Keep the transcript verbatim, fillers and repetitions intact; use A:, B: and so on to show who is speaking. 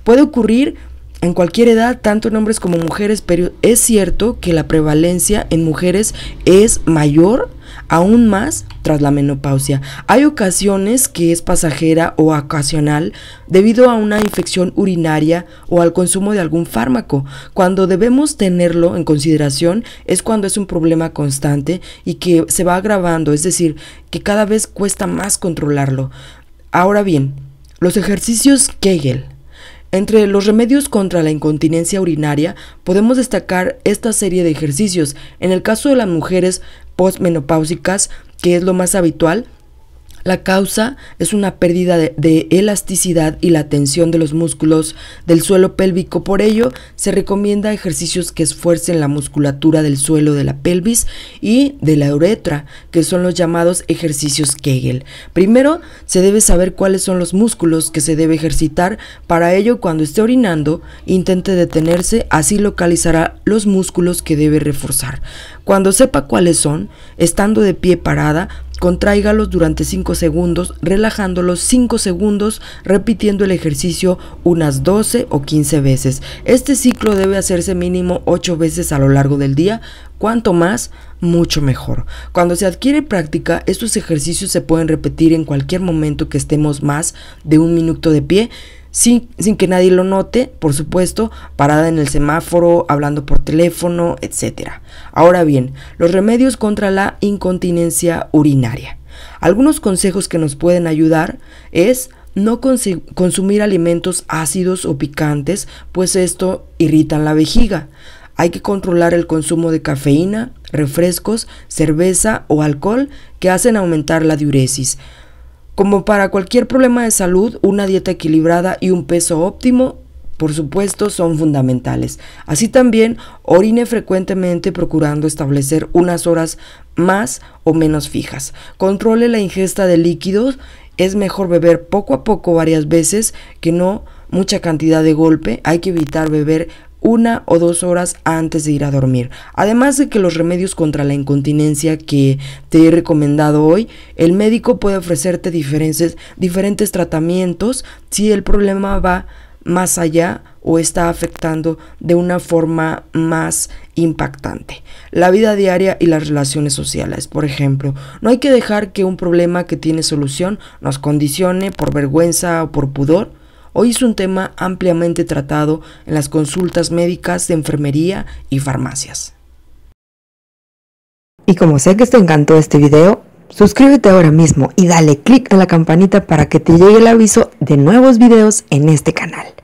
A: Puede ocurrir en cualquier edad, tanto en hombres como mujeres, pero es cierto que la prevalencia en mujeres es mayor, aún más tras la menopausia. Hay ocasiones que es pasajera o ocasional debido a una infección urinaria o al consumo de algún fármaco. Cuando debemos tenerlo en consideración es cuando es un problema constante y que se va agravando, es decir, que cada vez cuesta más controlarlo. Ahora bien, los ejercicios Kegel. Entre los remedios contra la incontinencia urinaria podemos destacar esta serie de ejercicios. En el caso de las mujeres postmenopáusicas, que es lo más habitual, la causa es una pérdida de, de elasticidad y la tensión de los músculos del suelo pélvico. Por ello, se recomienda ejercicios que esfuercen la musculatura del suelo de la pelvis y de la uretra, que son los llamados ejercicios Kegel. Primero, se debe saber cuáles son los músculos que se debe ejercitar. Para ello, cuando esté orinando, intente detenerse, así localizará los músculos que debe reforzar. Cuando sepa cuáles son, estando de pie parada, contráigalos durante cinco segundos, relajándolos cinco segundos, repitiendo el ejercicio unas doce o quince veces. Este ciclo debe hacerse mínimo ocho veces a lo largo del día. Cuanto más, mucho mejor. Cuando se adquiere práctica, estos ejercicios se pueden repetir en cualquier momento que estemos más de un minuto de pie, Sin, sin que nadie lo note, por supuesto, parada en el semáforo, hablando por teléfono, etcétera. Ahora bien, los remedios contra la incontinencia urinaria. Algunos consejos que nos pueden ayudar es no cons- consumir alimentos ácidos o picantes, pues esto irrita la vejiga. Hay que controlar el consumo de cafeína, refrescos, cerveza o alcohol que hacen aumentar la diuresis. Como para cualquier problema de salud, una dieta equilibrada y un peso óptimo, por supuesto, son fundamentales. Así también, orine frecuentemente procurando establecer unas horas más o menos fijas. Controle la ingesta de líquidos. Es mejor beber poco a poco varias veces que no mucha cantidad de golpe. Hay que evitar beber una o dos horas antes de ir a dormir. Además de que los remedios contra la incontinencia que te he recomendado hoy, el médico puede ofrecerte diferentes, diferentes tratamientos si el problema va más allá o está afectando de una forma más impactante la vida diaria y las relaciones sociales. Por ejemplo, no hay que dejar que un problema que tiene solución nos condicione por vergüenza o por pudor. Hoy es un tema ampliamente tratado en las consultas médicas de enfermería y farmacias.
B: Y como sé que te encantó este video, suscríbete ahora mismo y dale click a la campanita para que te llegue el aviso de nuevos videos en este canal.